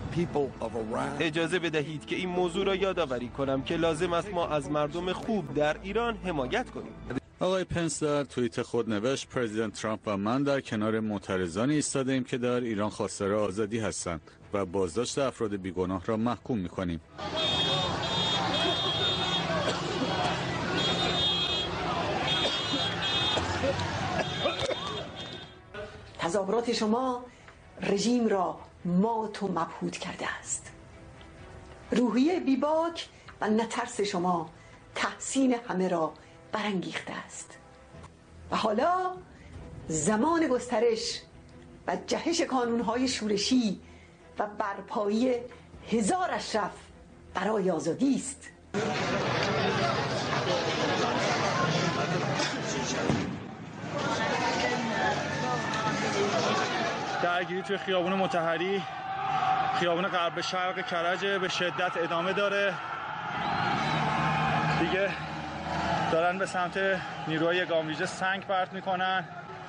اجازه بدهید که این موضوع را یادآوری کنم که لازم است ما از مردم خوب در ایران حمایت کنیم. آقای پنس در توییت خود نوشت پرزیدنت ترامپ و من در کنار معترضانی ایستاده‌ایم که در ایران خواستار آزادی هستند و بازداشت افراد بیگناه را محکوم می‌کنیم. تظاهرات شما رژیم را مات و مبهوت کرده است. روحیه بیباک و نترس شما تحسین همه را برانگیخته است و حالا زمان گسترش و جهش کانونهای شورشی و برپایی هزار اشرف برای آزادی است. درگیری توی خیابون مطهری، خیابون غرب شرق کرج به شدت ادامه داره. دیگه دارن به سمت نیروهای گام ویژه سنگ پرت میکنن.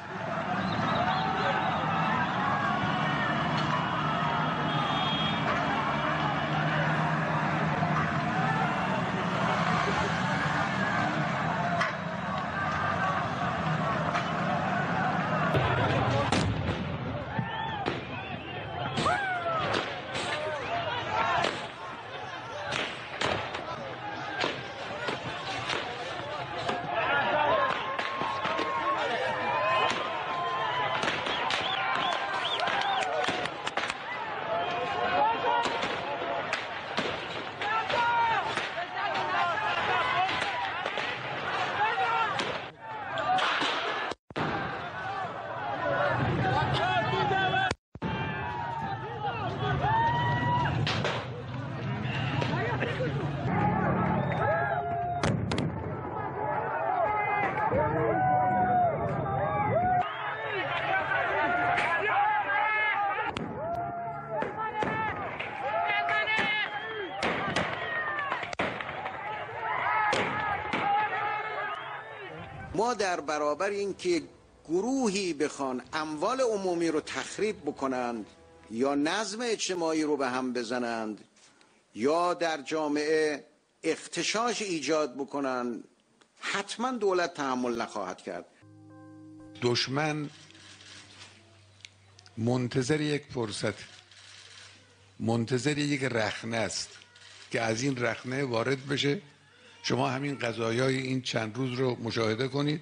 ما در برابر اینکه گروهی بخوان اموال عمومی رو تخریب بکنند یا نظم اجتماعی رو به هم بزنند یا در جامعه اغتشاش ایجاد بکنند، حتما دولت تحمل نخواهد کرد. دشمن منتظر یک فرصت، منتظر یک رخنه است که از این رخنه وارد بشه. شما همین قضایای این چند روز رو مشاهده کنید.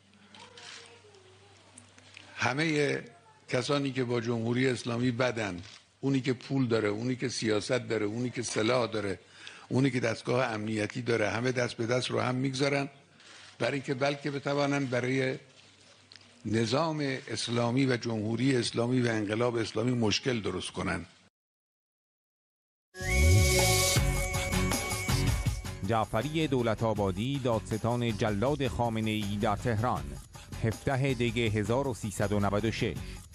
همه کسانی که با جمهوری اسلامی بدن، اونی که پول داره، اونی که سیاست داره، اونی که سلاح داره، اونی که دستگاه امنیتی داره، همه دست به دست رو هم میگذارن برای اینکه بلکه بتوانن برای نظام اسلامی و جمهوری اسلامی و انقلاب اسلامی مشکل درست کنن. جعفری دولت‌آبادی، دادستان جلاد خامنه‌ای در تهران، 17 دی 1396.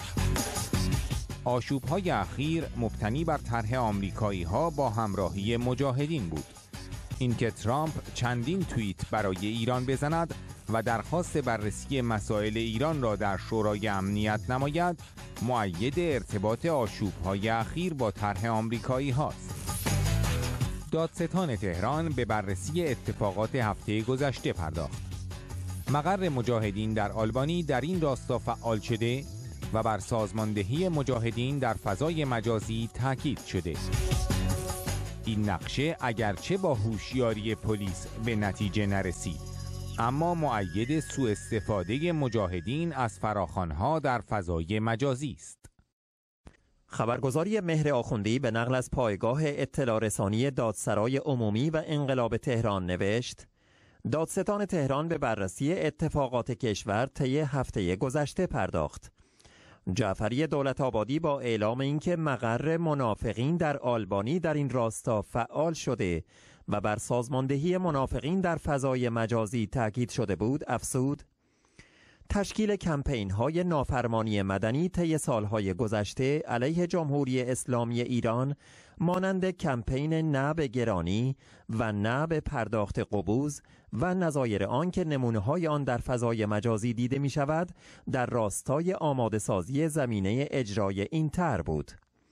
آشوب‌های اخیر مبتنی بر طرح آمریکایی‌ها با همراهی مجاهدین بود. اینکه ترامپ چندین توییت برای ایران بزند و درخواست بررسی مسائل ایران را در شورای امنیت نماید، مؤید ارتباط آشوب‌های اخیر با طرح آمریکایی‌هاست. دادستان تهران به بررسی اتفاقات هفته گذشته پرداخت. مقر مجاهدین در آلبانی در این راستا فعال شده و بر سازماندهی مجاهدین در فضای مجازی تاکید شده. این نقشه اگرچه با هوشیاری پلیس به نتیجه نرسید، اما مؤید سوء استفاده مجاهدین از فراخوان‌ها در فضای مجازی است. خبرگزاری مهر آخوندی به نقل از پایگاه اطلاع رسانی دادسرای عمومی و انقلاب تهران نوشت: دادستان تهران به بررسی اتفاقات کشور طی هفته گذشته پرداخت. جعفری دولت‌آبادی با اعلام اینکه مقر منافقین در آلبانی در این راستا فعال شده و بر سازماندهی منافقین در فضای مجازی تاکید شده بود، افزود: تشکیل کمپین‌های نافرمانی مدنی طی سالهای گذشته علیه جمهوری اسلامی ایران مانند کمپین نه به گرانی و نه به پرداخت قبوز و نظایر آن که نمونه‌های آن در فضای مجازی دیده می‌شود، در راستای آماده سازی زمینه اجرای این طرح بود.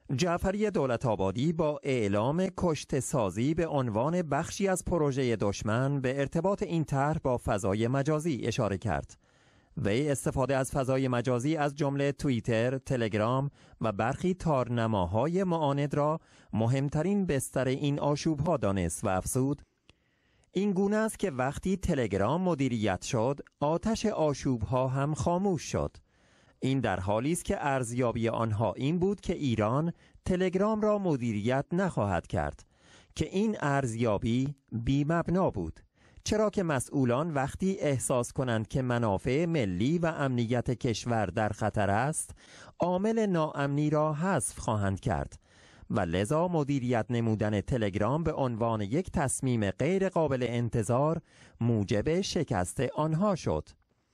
جعفری دولت‌آبادی با اعلام کشته سازی به عنوان بخشی از پروژه دشمن به ارتباط این طرح با فضای مجازی اشاره کرد. وی استفاده از فضای مجازی از جمله توییتر، تلگرام و برخی تارنماهای معاند را مهمترین بستر این آشوب‌ها دانست و افزود: این گونه است که وقتی تلگرام مدیریت شد، آتش آشوب‌ها هم خاموش شد. این در حالی است که ارزیابی آنها این بود که ایران تلگرام را مدیریت نخواهد کرد، که این ارزیابی بی مبنا بود، چرا که مسئولان وقتی احساس کنند که منافع ملی و امنیت کشور در خطر است، عامل ناامنی را حذف خواهند کرد و لذا مدیریت نمودن تلگرام به عنوان یک تصمیم غیر قابل انتظار موجب شکست آنها شد.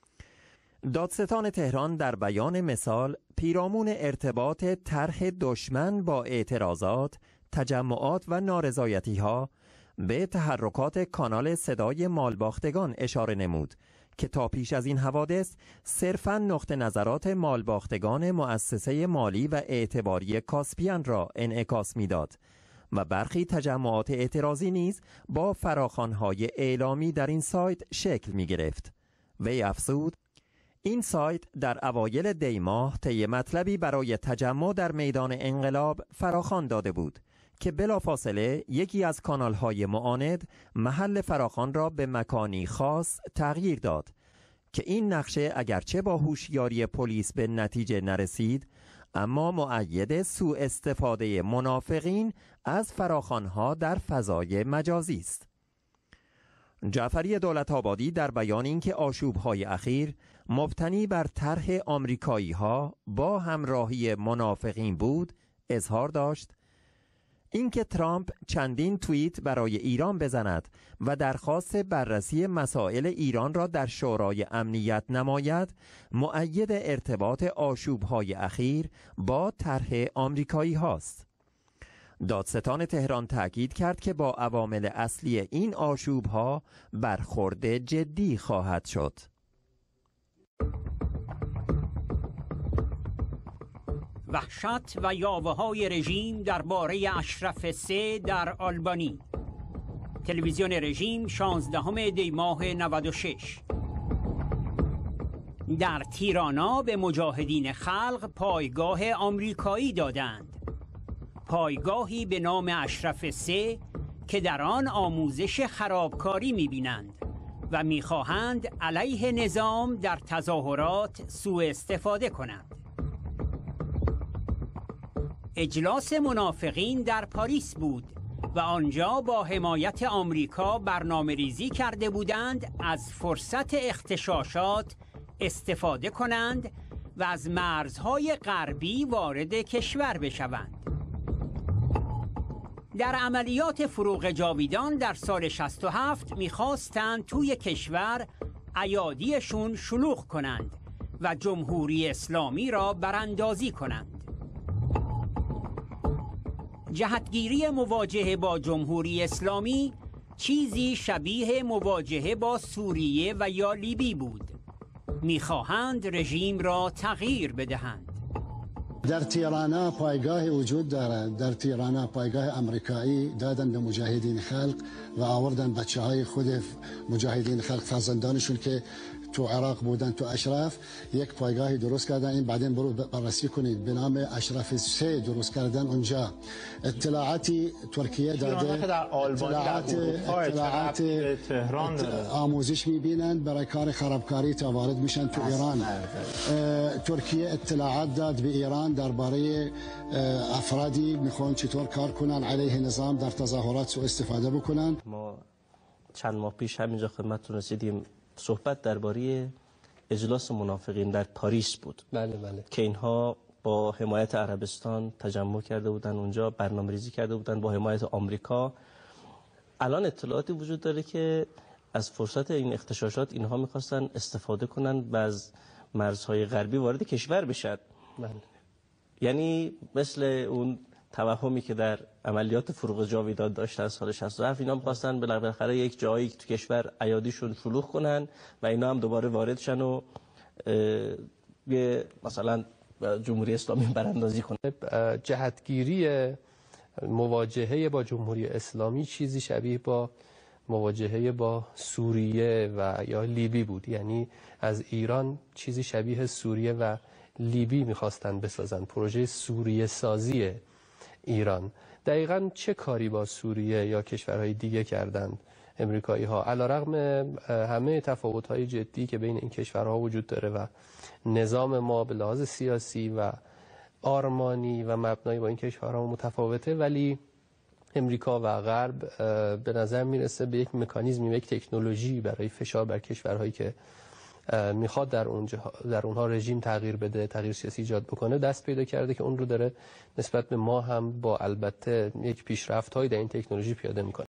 دادستان تهران در بیان مثال پیرامون ارتباط طرح دشمن با اعتراضات، تجمعات و نارضایتی‌ها به تحرکات کانال صدای مالباختگان اشاره نمود که تا پیش از این حوادث صرفاً نقطه نظرات مالباختگان مؤسسه مالی و اعتباری کاسپیان را انعکاس می‌داد و برخی تجمعات اعتراضی نیز با فراخوان‌های اعلامی در این سایت شکل می‌گرفت. وی افزود: این سایت در اوایل دی ماه طی مطلبی برای تجمع در میدان انقلاب فراخوان داده بود که بلافاصله یکی از کانال‌های معاند محل فراخوان را به مکانی خاص تغییر داد که این نقشه اگرچه با هوشیاری پلیس به نتیجه نرسید، اما مؤید سوء استفاده منافقین از فراخوان‌ها در فضای مجازی است. جعفری دولت‌آبادی در بیان اینکه آشوب‌های اخیر مبتنی بر طرح آمریکایی‌ها با همراهی منافقین بود، اظهار داشت: اینکه ترامپ چندین توییت برای ایران بزند و درخواست بررسی مسائل ایران را در شورای امنیت نماید، مؤید ارتباط آشوب‌های اخیر با طرح آمریکایی هاست. دادستان تهران تاکید کرد که با عوامل اصلی این آشوب‌ها برخورد جدی خواهد شد. وحشت و یاوه‌های رژیم درباره اشرف 3 در آلبانی. تلویزیون رژیم 16 دی ماه 96. در تیرانا به مجاهدین خلق پایگاه آمریکایی دادند. پایگاهی به نام اشرف 3 که در آن آموزش خرابکاری می‌بینند و می‌خواهند علیه نظام در تظاهرات سوء استفاده کنند. اجلاس منافقین در پاریس بود و آنجا با حمایت آمریکا برنامه ریزی کرده بودند از فرصت اغتشاشات استفاده کنند و از مرزهای غربی وارد کشور بشوند. در عملیات فروغ جاویدان در سال 67 می‌خواستند توی کشور ایادیشون شلوغ کنند و جمهوری اسلامی را براندازی کنند. جهتگیری مواجهه با جمهوری اسلامی چیزی شبیه مواجهه با سوریه و یا لیبی بود. می‌خواهند رژیم را تغییر بدهند. در تیرانا پایگاه وجود دارد. در تیرانا پایگاه امریکایی دادن به مجاهدین خلق و آوردن بچه‌های خود مجاهدین خلق فرزندانشون که تو عراق بودن، تو اشرف یک پایگاهی درست کردن. این بعدين برو بررسی کنید، به نام اشرف 3 درست کردن. اونجا اطلاعاتی ترکیه داده، اطلاعات تهران آموزش میبینند برای کار خرابکاری تا وارد میشن تو ایران. ترکیه اطلاعات داد به ایران درباره افرادی میخوان چطور کار کنن علیه نظام در تظاهرات سوء استفاده بکنن. ما چند ماه پیش همینجا خدمتتون رسیدیم، صحبت درباره اجلاس منافقین در پاریس بود. بله. که اینها با حمایت عربستان تجمع کرده بودن، اونجا برنامه‌ریزی کرده بودن با حمایت آمریکا. الان اطلاعاتی وجود داره که از فرصت این اغتشاشات اینها می‌خواستن استفاده کنن و از مرزهای غربی وارد کشور بشن. بله. یعنی مثل اون توهمی که در عملیات فروغ جاویدان داشت از سال 67، اینا می‌خواستن بالاخره یک جایی تو کشور ایادیشون شلوغ کنن و اینا هم دوباره وارد شن و مثلا و جمهوری اسلامی براندازی کنه. جهتگیری مواجهه با جمهوری اسلامی چیزی شبیه با مواجهه با سوریه و یا لیبی بود، یعنی از ایران چیزی شبیه سوریه و لیبی میخواستن بسازن، پروژه سوریه سازی ایران. دقیقاً چه کاری با سوریه یا کشورهای دیگه کردند امریکایی ها؟ علیرغم همه تفاوت های جدی که بین این کشورها وجود داره و نظام ما به لحاظ سیاسی و آرمانی و مبنایی با این کشورها متفاوته، ولی امریکا و غرب به نظر میرسه به یک مکانیزمی و یک تکنولوژی برای فشار بر کشورهایی که میخواد در اونها رژیم تغییر بده، تغییر سیاسی ایجاد بکنه، دست پیدا کرده که اون رو داره نسبت به ما هم با البته یک پیشرفت‌هایی در این تکنولوژی پیاده میکنه.